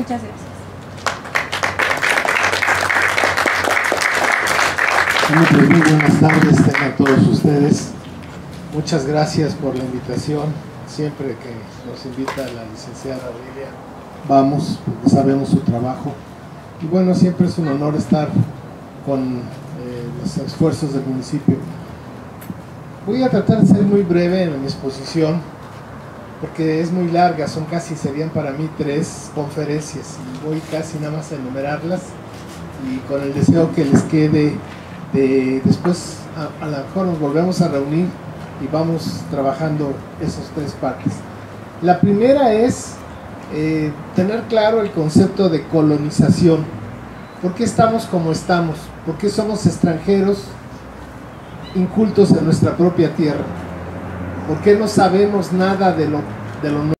Muchas gracias. Bueno, pues muy buenas tardes tengan todos ustedes. Muchas gracias por la invitación. Siempre que nos invita la licenciada Aurelia, vamos, porque sabemos su trabajo. Y bueno, siempre es un honor estar con los esfuerzos del municipio. Voy a tratar de ser muy breve en mi exposición, porque es muy larga, serían para mí 3 conferencias, y voy casi nada más a enumerarlas, y con el deseo que les quede después, a lo mejor nos volvemos a reunir y vamos trabajando esas 3 partes. La primera es tener claro el concepto de colonización. ¿Por qué estamos como estamos? ¿Por qué somos extranjeros incultos en nuestra propia tierra? ¿Por qué no sabemos nada de lo nuevo?